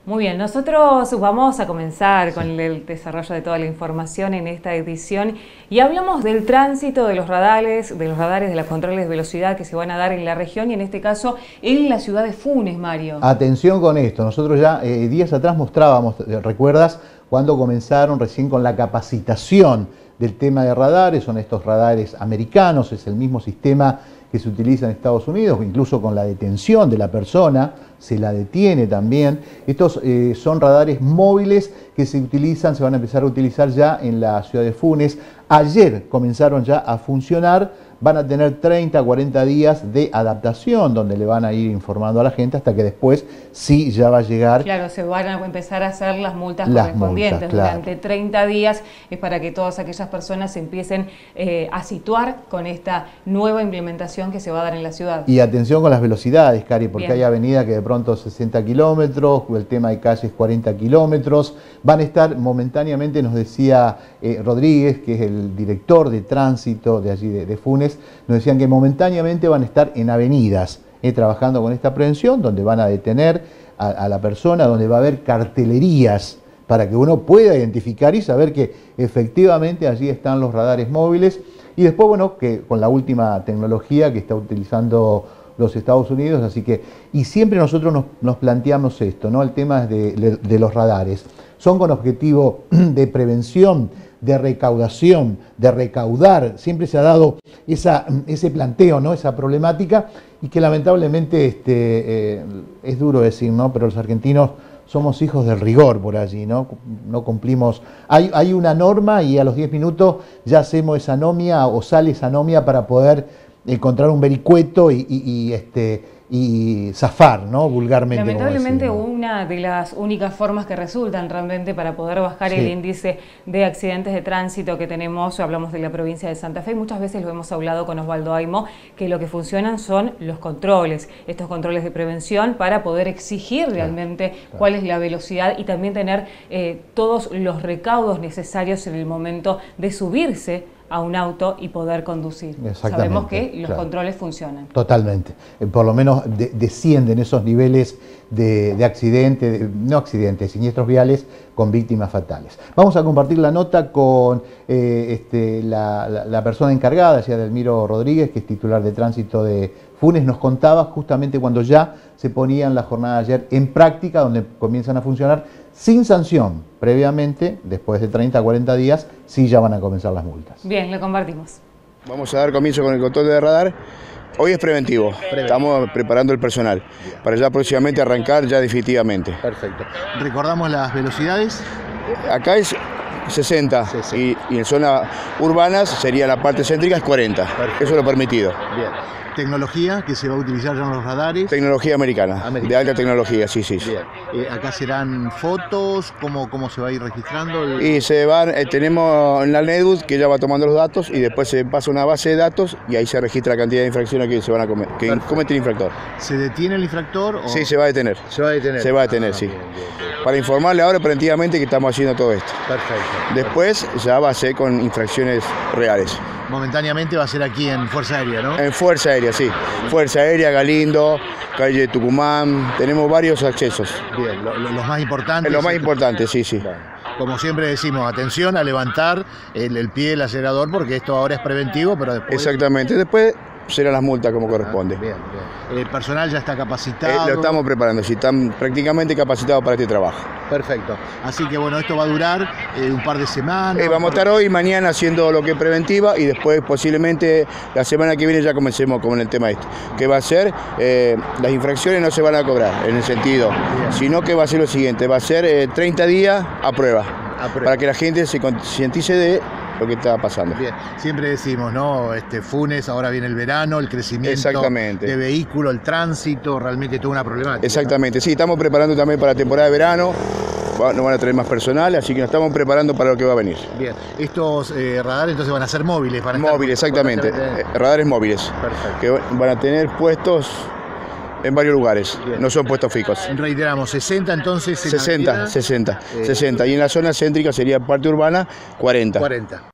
Muy bien, nosotros vamos a comenzar con el desarrollo de toda la información en esta edición y hablamos del tránsito de los radares, de los controles de velocidad que se van a dar en la región y en este caso en la ciudad de Funes, Mario. Atención con esto, nosotros ya días atrás mostrábamos, ¿recuerdas? Cuando comenzaron recién con la capacitación del tema de radares, son estos radares americanos, es el mismo sistema que se utiliza en Estados Unidos, incluso con la detención de la persona, se la detiene también. Estos son radares móviles que se van a empezar a utilizar ya en la ciudad de Funes. Ayer comenzaron ya a funcionar, van a tener 30 a 40 días de adaptación, donde le van a ir informando a la gente hasta que después sí ya va a llegar. Claro, se van a empezar a hacer las multas correspondientes. Claro. Durante 30 días es para que todas aquellas personas se empiecen a situar con esta nueva implementación que se va a dar en la ciudad. Y atención con las velocidades, Cari, porque Bien. hay avenida que de pronto 60 kilómetros, el tema de calles 40 kilómetros. Van a estar momentáneamente, nos decía Rodríguez, que es el director de tránsito de allí de Funes, nos decían que momentáneamente van a estar en avenidas trabajando con esta prevención, donde van a detener a la persona, donde va a haber cartelerías para que uno pueda identificar y saber que efectivamente allí están los radares móviles. Y después, bueno, que con la última tecnología que está utilizando los Estados Unidos, así que, y siempre nosotros nos planteamos esto, ¿no? El tema de los radares. Son con objetivo de prevención, de recaudación, de recaudar. Siempre se ha dado ese planteo, ¿no? Esa problemática, y que lamentablemente es duro decir, ¿no? Pero los argentinos somos hijos del rigor por allí, ¿no? No cumplimos. Hay una norma y a los 10 minutos ya hacemos esa anomia o sale esa anomia para poder encontrar un vericueto y zafar, ¿no? Vulgarmente. Lamentablemente una de las únicas formas que resultan realmente para poder bajar el índice de accidentes de tránsito que tenemos, hablamos de la provincia de Santa Fe, y muchas veces lo hemos hablado con Osvaldo Aimo, que lo que funcionan son los controles, estos controles de prevención para poder exigir realmente cuál es la velocidad y también tener todos los recaudos necesarios en el momento de subirse a un auto y poder conducir. Sabemos que los controles funcionan. Totalmente. Por lo menos descienden esos niveles de accidentes, no accidentes, siniestros viales con víctimas fatales. Vamos a compartir la nota con la persona encargada, Edelmiro Rodríguez, que es titular de tránsito de Funes. Nos contaba justamente cuando ya se ponían la jornada de ayer en práctica, donde comienzan a funcionar sin sanción previamente, después de 30 a 40 días, sí ya van a comenzar las multas. Bien, le compartimos. Vamos a dar comienzo con el control de radar. Hoy es preventivo, estamos preparando el personal para ya próximamente arrancar ya definitivamente. Perfecto. ¿Recordamos las velocidades? Acá es 60 y en zonas urbanas sería la parte céntrica es 40. Perfecto. Eso es lo permitido. Bien. ¿Tecnología que se va a utilizar ya en los radares? Tecnología americana, de alta tecnología, sí. Bien. ¿Acá serán fotos? ¿Cómo se va a ir registrando? Y tenemos en la NEDUD que ya va tomando los datos y después se pasa una base de datos y ahí se registra la cantidad de infracciones que se van a que comete el infractor. ¿Se detiene el infractor? ¿O? Sí, se va a detener. ¿Se va a detener? Se va a detener, sí. Bien. Para informarle ahora preventivamente que estamos haciendo todo esto. Perfecto. Después ya va a ser con infracciones reales. Momentáneamente va a ser aquí en Fuerza Aérea, ¿no? En Fuerza Aérea, sí. Fuerza Aérea, Galindo, calle Tucumán, tenemos varios accesos. Bien, los más importantes. Los más importantes, sí. Bueno, como siempre decimos, atención a levantar el pie del acelerador, porque esto ahora es preventivo, pero después... Exactamente, después serán las multas como corresponde. Bien. ¿El personal ya está capacitado? Lo estamos preparando, sí, están prácticamente capacitados para este trabajo. Perfecto. Así que bueno, esto va a durar un par de semanas. Vamos a estar hoy y mañana haciendo lo que es preventiva y después posiblemente la semana que viene ya comencemos con el tema que va a ser, las infracciones no se van a cobrar en el sentido, sino que va a ser lo siguiente, va a ser 30 días a prueba, para que la gente se concientice de lo que está pasando. Bien, siempre decimos, ¿no? Funes, ahora viene el verano, el crecimiento de vehículos, el tránsito, realmente toda una problemática. Exactamente, ¿no? Sí, estamos preparando también para la temporada de verano, nos van a traer más personal, así que nos estamos preparando para lo que va a venir. Bien, estos radares entonces van a ser móviles. Móviles, exactamente, radares móviles. Perfecto. Que van a tener puestos en varios lugares, no son puestos fijos. Reiteramos, 60 entonces. 60. Y en la zona céntrica sería parte urbana, 40.